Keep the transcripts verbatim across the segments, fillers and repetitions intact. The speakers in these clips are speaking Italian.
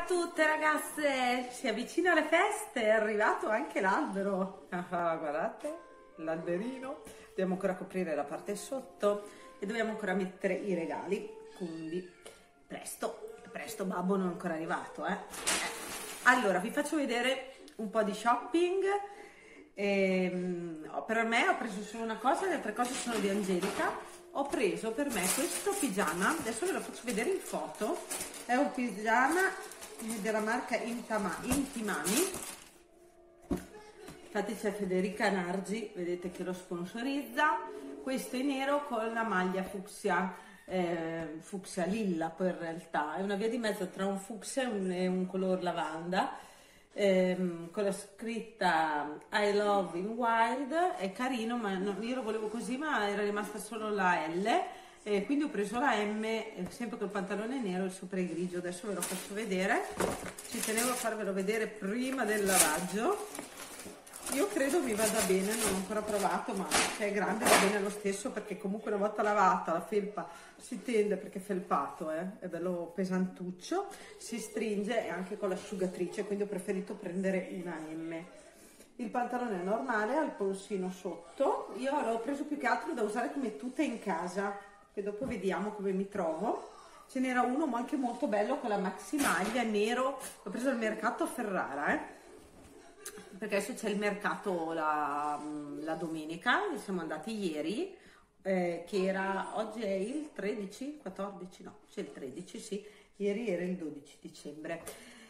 tutte ragazze, si avvicina alle feste, è arrivato anche l'albero. Ah, guardate, l'alberino. Dobbiamo ancora coprire la parte sotto e dobbiamo ancora mettere i regali, quindi presto, presto, babbo non è ancora arrivato. Eh. Allora, vi faccio vedere un po' di shopping. Ehm, per me ho preso solo una cosa, le altre cose sono di Angelica. Ho preso per me questo pigiama, adesso ve lo faccio vedere in foto. È un pigiama della marca Intama, Intimani. Infatti c'è Federica Nargi, vedete che lo sponsorizza. Questo in nero con la maglia fucsia, eh, fucsia lilla poi in realtà. È una via di mezzo tra un fucsia e un, e un color lavanda. Ehm, con la scritta I love in wild. È carino, ma no, io lo volevo così, ma era rimasta solo la L, e quindi ho preso la M, sempre col pantalone nero, il sopra è grigio. Adesso ve lo faccio vedere, ci tenevo a farvelo vedere prima del lavaggio. Io credo mi vada bene, non ho ancora provato, ma se è grande va bene lo stesso, perché comunque una volta lavata la felpa si tende, perché è felpato, eh? È bello pesantuccio, si stringe anche con l'asciugatrice, quindi ho preferito prendere una M. Il pantalone è normale, ha il polsino sotto. Io l'ho preso più che altro da usare come tuta in casa, che dopo vediamo come mi trovo. Ce n'era uno anche molto bello con la maxi maglia nero, l'ho preso al mercato a Ferrara, eh? Perché adesso c'è il mercato la, la domenica, siamo andati ieri, eh, che era, oggi è il tredici, quattordici, no, c'è il tredici, sì, ieri era il dodici dicembre.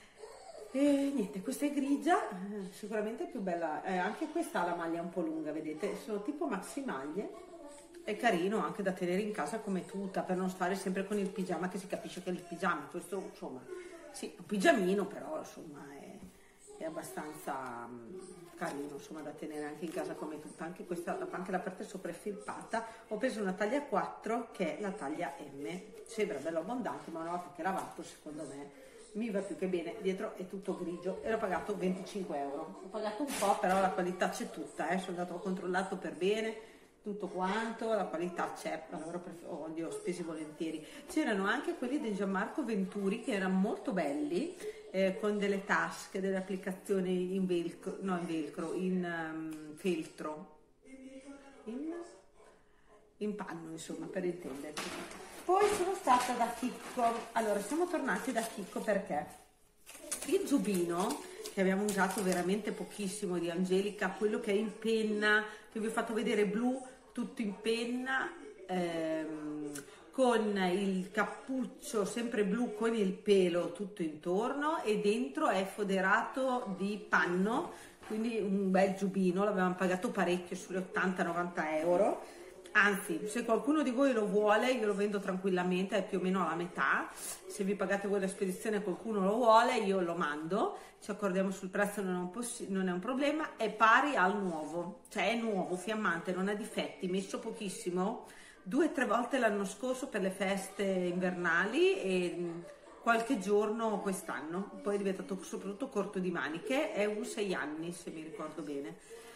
E niente, questa è grigia, eh, sicuramente più bella, eh, anche questa ha la maglia un po' lunga, vedete, sono tipo maxi maglie, è carino anche da tenere in casa come tuta, per non stare sempre con il pigiama, che si capisce che è il pigiama, questo insomma, sì, un pigiamino, però insomma è... è abbastanza um, carino, insomma, da tenere anche in casa come tutta. Anche questa, anche la parte sopra è felpata. Ho preso una taglia quattro che è la taglia M, sembra bello abbondante, ma una volta che lavato secondo me mi va più che bene. Dietro è tutto grigio e l'ho pagato venticinque euro. Ho pagato un po', però la qualità c'è tutta, eh. Sono andato, ho controllato per bene tutto quanto, la qualità c'è, allora oh, li ho spesi volentieri. C'erano anche quelli di Gianmarco Venturi che erano molto belli, eh, con delle tasche, delle applicazioni in velcro, no in velcro, in um, feltro, in, in panno, insomma, per intenderci. Poi sono stata da Chicco. Allora, siamo tornati da Chicco perché il giubbino che abbiamo usato veramente pochissimo di Angelica, quello che è in penna, che vi ho fatto vedere, blu, tutto in penna, ehm, con il cappuccio sempre blu con il pelo tutto intorno, e dentro è foderato di panno, quindi un bel giubbino, l'avevamo pagato parecchio, sulle ottanta novanta euro. Anzi, se qualcuno di voi lo vuole, io lo vendo tranquillamente, è più o meno alla metà. Se vi pagate voi la spedizione e qualcuno lo vuole, io lo mando, ci accordiamo sul prezzo, non è un, non è un problema. È pari al nuovo, cioè è nuovo, fiammante, non ha difetti, messo pochissimo, due o tre volte l'anno scorso per le feste invernali e qualche giorno quest'anno. Poi è diventato soprattutto corto di maniche, è un sei anni se mi ricordo bene.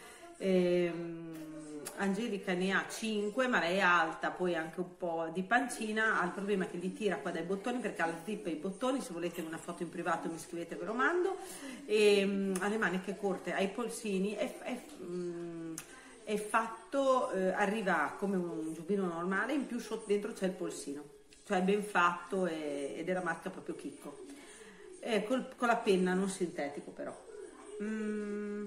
Ehm, Angelica ne ha cinque, ma lei è alta, poi anche un po' di pancina, ha il problema che gli tira qua dai bottoni, perché ha la zip e i bottoni. Se volete una foto in privato mi scrivete, ve lo mando. E um, ha le maniche corte, ha i polsini, è, è, um, è fatto, eh, arriva come un giubbino normale, in più sotto dentro c'è il polsino, cioè è ben fatto, e, ed è la marca proprio Chicco, è col, con la penna, non sintetico però. Mm.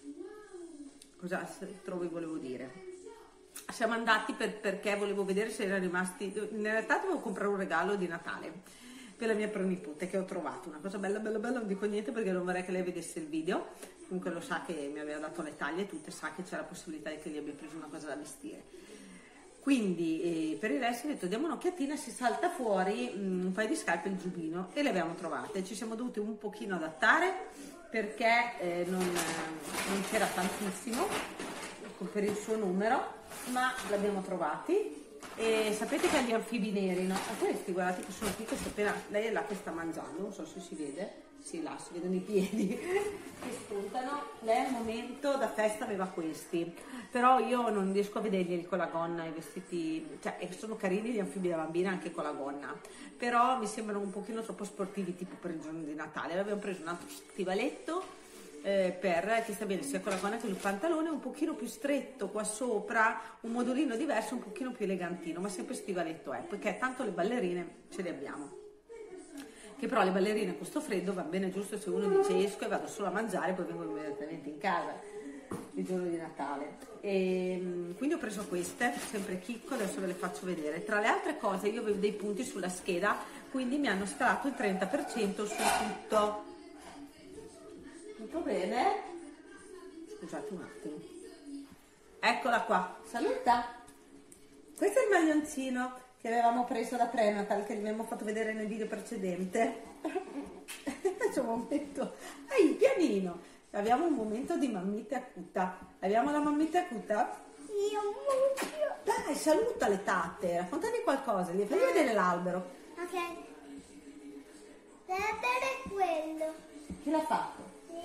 Cosa trovi volevo dire? Siamo andati per, perché volevo vedere se erano rimasti. In realtà dovevo comprare un regalo di Natale per la mia pronipote, che ho trovato una cosa bella bella bella, non dico niente perché non vorrei che lei vedesse il video. Comunque lo sa, che mi aveva dato le taglie tutte, sa che c'è la possibilità che gli abbia preso una cosa da vestire. Quindi eh, per il resto ho detto diamo un'occhiatina, si salta fuori mh, un paio di scarpe e il giubbino, e le abbiamo trovate. Ci siamo dovuti un pochino adattare perché eh, non, non c'era tantissimo per il suo numero, ma l'abbiamo trovati. E sapete che ha gli anfibi neri, no? A questi, guardate che sono qui, che appena, lei è là che sta mangiando, non so se si vede, sì, là si vedono i piedi che spuntano. Lei al momento da festa aveva questi, però io non riesco a vederli con la gonna, i vestiti, cioè sono carini gli anfibi da bambina anche con la gonna, però mi sembrano un pochino troppo sportivi tipo per il giorno di Natale. Abbiamo preso un altro stivaletto Eh, per che sta bene sia con la gonna che il pantalone, un pochino più stretto qua sopra, un modulino diverso, un pochino più elegantino, ma sempre stivaletto è, perché tanto le ballerine ce le abbiamo, che però le ballerine con sto freddo va bene giusto se uno dice esco e vado solo a mangiare, poi vengo immediatamente in casa il giorno di Natale. E quindi ho preso queste, sempre chicco, adesso ve le faccio vedere. Tra le altre cose io avevo dei punti sulla scheda, quindi mi hanno scalato il trenta per cento su tutto. Tutto bene? Scusate un attimo. Eccola qua. Saluta. Questo è il maglioncino che avevamo preso da Prenatal, che vi abbiamo fatto vedere nel video precedente. Faccio un momento. Ehi, pianino. Abbiamo un momento di mammite acuta. Abbiamo la mammite acuta? Io mucchio. Dai, saluta le tate. Raccontami qualcosa. Gli fai vedere l'albero. Ok. Vedere quello. Chi l'ha fatto?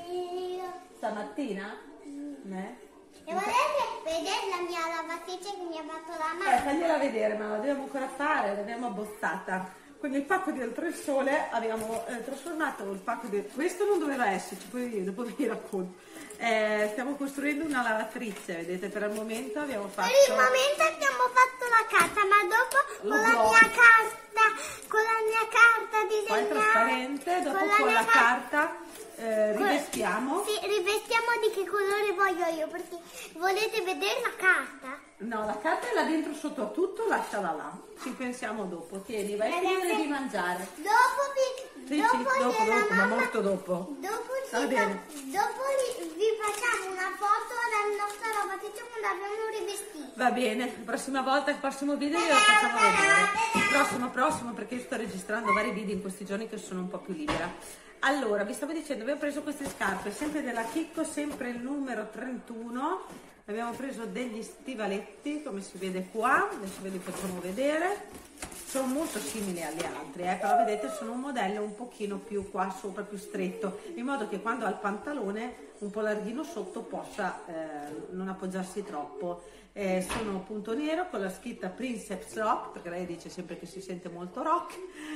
Io. Stamattina? Mm. Eh? E volete vedere la mia lavatrice che mi ha fatto la Eh, mano? fagliela vedere, ma la dobbiamo ancora fare, l'abbiamo abbozzata. Con il pacco di Oltresole abbiamo eh, trasformato il pacco di... Questo non doveva esserci, poi dopo vi racconto. Eh, stiamo costruendo una lavatrice, vedete, per il momento abbiamo fatto... Per il momento abbiamo fatto la carta, ma dopo Lo con la blocco. mia carta, con la mia carta Poi disegnata... trasparente, dopo con, mia la car- carta eh, con- rivestiamo. Sì, rivestiamo di che colore voglio io, perché volete vedere la carta? No, la carta è là dentro sotto a tutto, lasciala là. Ci pensiamo dopo. Tieni, vai a finire Ragazzi, di mangiare. Dopo vi... Sì, dopo sì, dopo, gliela dopo, ma mamma- molto dopo. Dopo, ci Va fa- bene. dopo li- vi facciamo una foto della nostra lavatrice quando abbiamo rivestito. Va bene, la prossima volta, il prossimo video glielo facciamo vedere. Prossimo, prossimo, perché io sto registrando vari video in questi giorni che sono un po' più libera. Allora, vi stavo dicendo, abbiamo preso queste scarpe, sempre della Chicco, sempre il numero trentuno. Abbiamo preso degli stivaletti, come si vede qua, adesso ve li facciamo vedere. Sono molto simili agli altri, eh, però vedete sono un modello un pochino più qua sopra, più stretto, in modo che quando ha il pantalone un po' larghino sotto possa eh, non appoggiarsi troppo. Eh, sono punto nero con la scritta Princess Rock, perché lei dice sempre che si sente molto rock.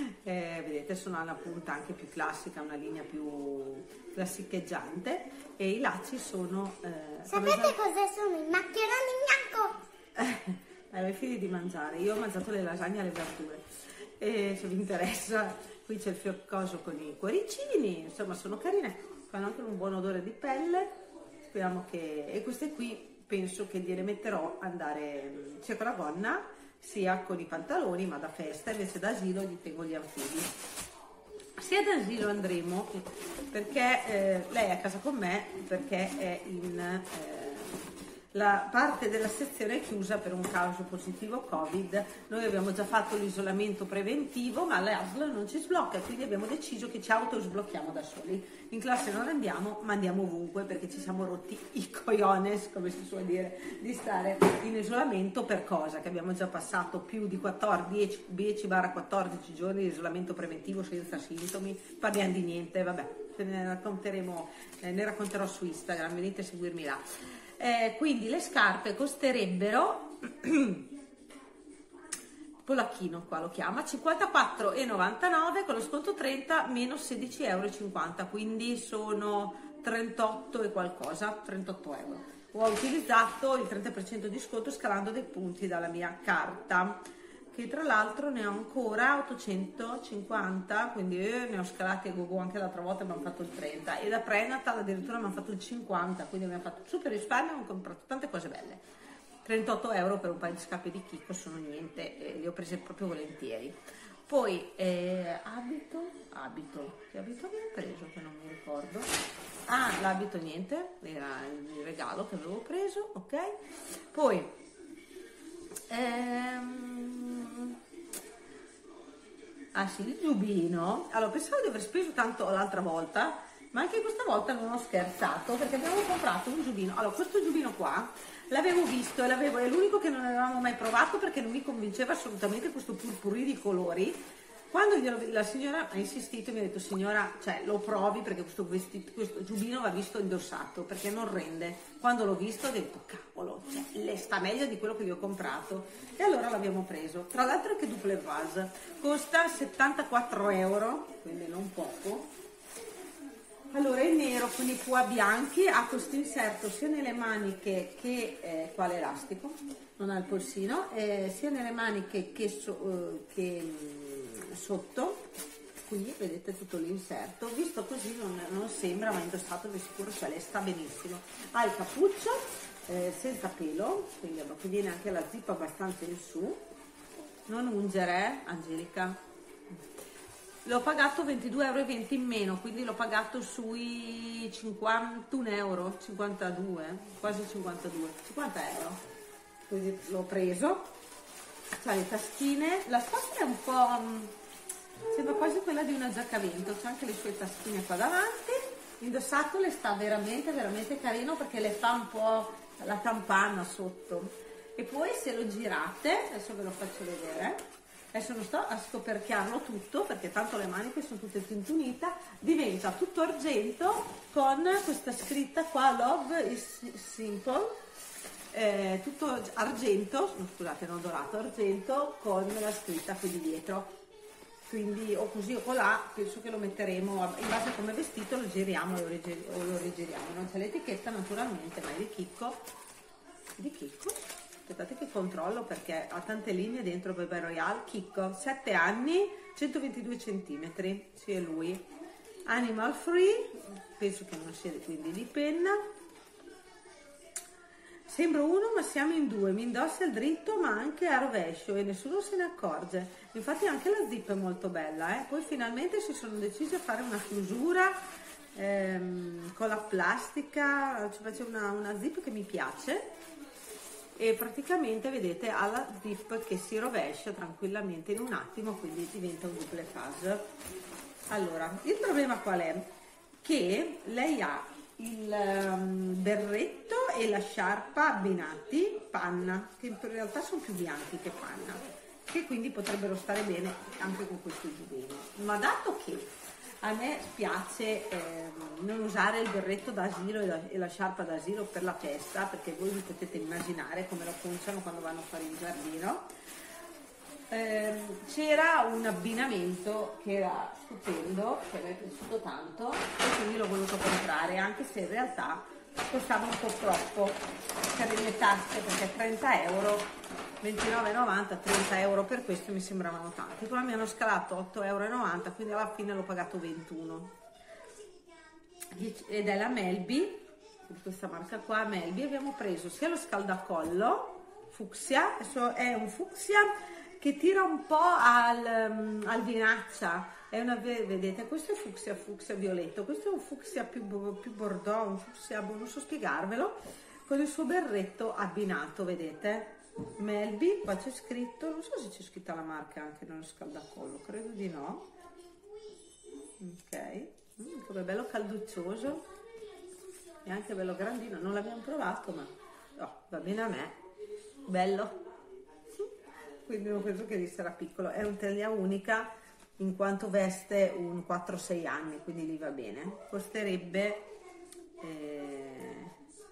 Eh, vedete, sono alla punta anche più classica, una linea più classicheggiante, e i lacci sono... Eh, Sapete cosa sono i maccheroni bianco? Avevi figli di mangiare, io ho mangiato le lasagne alle verdure, e se vi interessa qui c'è il fioccoso con i cuoricini, insomma sono carine, fanno anche un buon odore di pelle, speriamo che... e queste qui penso che gliele metterò andare sia con la gonna sia con i pantaloni, ma da festa, invece da asilo gli tengo gli anfibi. Sia da asilo andremo perché eh, lei è a casa con me, perché è in... Eh, la parte della sezione è chiusa per un caso positivo Covid. Noi abbiamo già fatto l'isolamento preventivo, ma l'A S L non ci sblocca, quindi abbiamo deciso che ci autosblocchiamo da soli. In classe non andiamo, ma andiamo ovunque, perché ci siamo rotti i cojones, come si suol dire, di stare in isolamento per cosa? Che abbiamo già passato più di quattordici, dieci quattordici giorni di isolamento preventivo senza sintomi, parliamo di niente, vabbè, ce ne racconteremo, eh, ne racconterò su Instagram, venite a seguirmi là. Eh, quindi le scarpe costerebbero polacchino, qua lo chiama, cinquantaquattro e novantanove, con lo sconto trenta meno sedici e cinquanta euro, quindi sono trentotto e qualcosa, trentotto euro. Ho utilizzato il trenta per cento di sconto scalando dei punti dalla mia carta, che tra l'altro ne ho ancora ottocentocinquanta, quindi eh, ne ho scalati a gogo anche l'altra volta, abbiamo fatto il trenta, e da Prenatal addirittura abbiamo fatto il cinquanta, quindi abbiamo fatto super risparmio, abbiamo comprato tante cose belle. trentotto euro per un paio di scarpe di Chicco sono niente, eh, li ho prese proprio volentieri. Poi eh, abito, abito, che abito avevo preso che non mi ricordo. Ah, l'abito niente, era il regalo che avevo preso, ok. Poi Ehm... ah sì, il giubbino. Allora, pensavo di aver speso tanto l'altra volta Ma anche questa volta non ho scherzato, perché abbiamo comprato un giubbino. Allora, questo giubbino qua l'avevo visto e l'avevo, è l'unico che non avevamo mai provato perché non mi convinceva assolutamente questo purpurì di colori. Quando glielo, la signora ha insistito e mi ha detto: signora, cioè, lo provi perché questo, vestito, questo giubbino va visto indossato, perché non rende. Quando l'ho visto ho detto: cavolo, cioè, le sta meglio di quello che vi ho comprato. E allora l'abbiamo preso. Tra l'altro che double vase, costa settantaquattro euro, quindi non poco. Allora, è nero con i pua bianchi, ha questo inserto sia nelle maniche che eh, qua l'elastico, non ha il polsino, eh, sia nelle maniche che, so, eh, che mh, sotto. Qui vedete tutto l'inserto, visto così non, non sembra, ma indossato di sicuro, cioè lei sta benissimo. Ha il cappuccio eh, senza pelo, quindi che viene anche la zippa abbastanza in su. Non ungere, Angelica. L'ho pagato ventidue e venti euro in meno, quindi l'ho pagato sui cinquantuno euro, cinquantadue, quasi cinquantadue, cinquanta euro. Quindi l'ho preso. C'ha le taschine, la scatola è un po', sembra quasi quella di una giacca a vento, c'ha anche le sue taschine qua davanti. L'indossato le sta veramente, veramente carino perché le fa un po' la campana sotto. E poi se lo girate, adesso ve lo faccio vedere. Adesso non sto a scoperchiarlo tutto perché tanto le maniche sono tutte tintunite, diventa tutto argento con questa scritta qua, Love is Simple, eh, tutto argento, scusate non dorato, argento con la scritta qui di dietro. Quindi o così o colà, penso che lo metteremo in base a come vestito, lo giriamo o lo rigiriamo. Non c'è l'etichetta naturalmente, ma è di Chicco, di Chicco. Aspettate che controllo perché ha tante linee dentro. Bebe Royale, Chicco, sette anni, centoventidue centimetri, sì è lui. Animal free, penso che non sia quindi di penna. Sembro uno ma siamo in due, mi indossa il dritto ma anche a rovescio e nessuno se ne accorge. Infatti anche la zip è molto bella, eh? Poi finalmente si sono decisi a fare una chiusura ehm, con la plastica, ci faccio una, una zip che mi piace. E praticamente vedete ha la zip che si rovescia tranquillamente in un attimo, quindi diventa un double phase. Allora, il problema qual è? Che lei ha il um, berretto e la sciarpa abbinati panna, che in realtà sono più bianchi che panna, che quindi potrebbero stare bene anche con questo giubbino. Ma dato che a me piace eh, non usare il berretto d'asilo e la, e la sciarpa d'asilo per la testa, perché voi vi potete immaginare come lo conciano quando vanno a fare il giardino, eh, c'era un abbinamento che era stupendo, che mi è piaciuto tanto e quindi l'ho voluto comprare, anche se in realtà costava un po' troppo per le tasse, perché trenta euro, ventinove e novanta, trenta euro per questo mi sembravano tanti. Poi mi hanno scalato otto e novanta euro, quindi alla fine l'ho pagato ventuno. Ed è la Melby, questa marca qua, Melby. Abbiamo preso sia lo scaldacollo fucsia, adesso è un fucsia che tira un po' al, al vinaccia. È una, vedete, questo è fucsia, fucsia violetto, questo è un fucsia più, più bordeaux, un fucsia, non so spiegarvelo, con il suo berretto abbinato, vedete? Melby, qua c'è scritto, non so se c'è scritta la marca anche nello scaldacollo, credo di no. Ok, mm, come bello calduccioso e anche bello grandino, non l'abbiamo provato ma oh, va bene a me, bello, quindi non penso che gli sarà piccolo. È un taglia unica in quanto veste un quattro sei anni, quindi gli va bene. Costerebbe eh...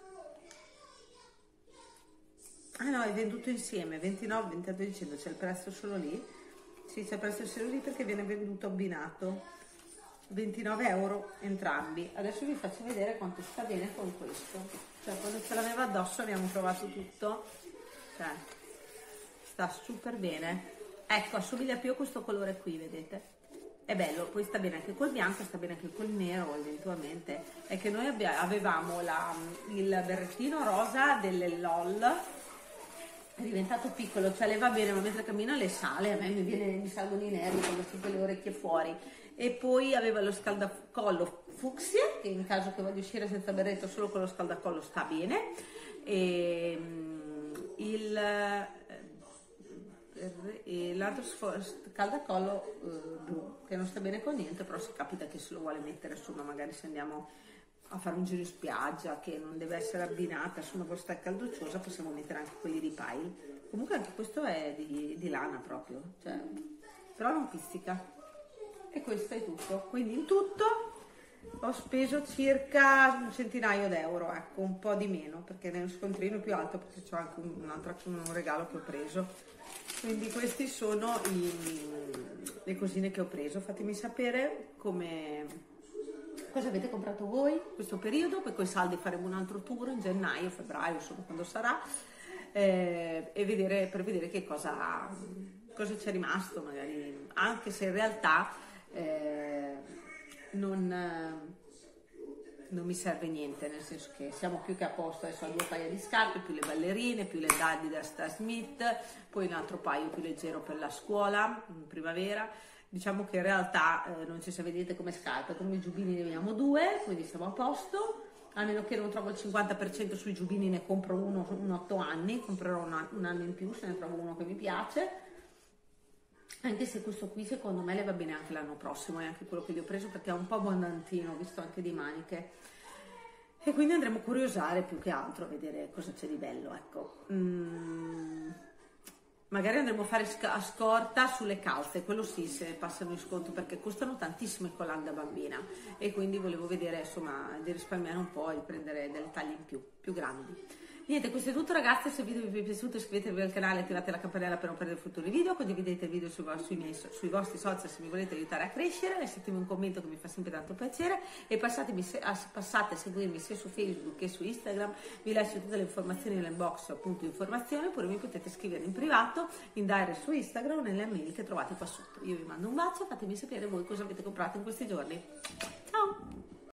ah no, è venduto insieme, ventinove ventidue dicembre, c'è il prezzo solo lì. Sì, c'è il prezzo solo lì perché viene venduto abbinato, ventinove euro entrambi. Adesso vi faccio vedere quanto sta bene con questo, cioè quando ce l'aveva addosso abbiamo provato tutto, cioè sta super bene. Ecco, assomiglia più a questo colore qui, vedete? È bello, poi sta bene anche col bianco, sta bene anche col nero eventualmente. È che noi avevamo la, il berrettino rosa delle LOL, è diventato piccolo, cioè le va bene, ma mentre cammina le sale, a me mi, viene, mi salgono i nervi quando ho tutte le orecchie fuori. E poi aveva lo scaldacollo fucsia, che in caso che voglia uscire senza berretto solo con lo scaldacollo sta bene. E il... e l'altro scaldacollo eh, blu, che non sta bene con niente, però se capita che se lo vuole mettere, insomma, magari se andiamo a fare un giro in spiaggia che non deve essere abbinata su una borsa calducciosa, possiamo mettere anche quelli di pile. Comunque anche questo è di, di lana proprio, cioè, però non pizzica. E questo è tutto, quindi in tutto ho speso circa un centinaio d'euro, ecco, un po' di meno perché nello scontrino più alto, perché c'ho anche un, un altro un regalo che ho preso. Quindi questi sono i, le cosine che ho preso. Fatemi sapere come, cosa avete comprato voi in questo periodo, poi con i saldi faremo un altro tour in gennaio, febbraio, insomma quando sarà, eh, e vedere, per vedere che cosa, cosa c'è rimasto, magari, anche se in realtà eh, non, non mi serve niente, nel senso che siamo più che a posto. Adesso ho due paia di scarpe, più le ballerine, più le daddi da Stan Smith, poi un altro paio più leggero per la scuola in primavera. Diciamo che in realtà eh, non ci sa, vedete come scarpe, come i giubbini ne abbiamo due, quindi siamo a posto. A meno che non trovo il cinquanta per cento sui giubbini, ne compro uno un otto anni, comprerò una, un anno in più se ne trovo uno che mi piace. Anche se questo qui secondo me le va bene anche l'anno prossimo, è anche quello che gli ho preso perché è un po' abbondantino, ho visto anche di maniche, e quindi andremo a curiosare più che altro a vedere cosa c'è di bello, ecco. Mm, magari andremo a fare a scorta sulle calze, quello sì, se passano in sconto, perché costano tantissimo i collant da bambina, e quindi volevo vedere, insomma, di risparmiare un po' e prendere delle taglie in più, più grandi. Niente, questo è tutto ragazzi. Se il video vi è piaciuto iscrivetevi al canale, attivate la campanella per non perdere futuri video, condividete il video sui, sui, miei, sui vostri social se mi volete aiutare a crescere, lasciatemi un commento che mi fa sempre tanto piacere, e passatemi, passate a seguirmi sia su Facebook che su Instagram. Vi lascio tutte le informazioni nell'inbox, appunto informazioni, oppure mi potete scrivere in privato, in direct su Instagram o nelle mail che trovate qua sotto. Io vi mando un bacio, fatemi sapere voi cosa avete comprato in questi giorni.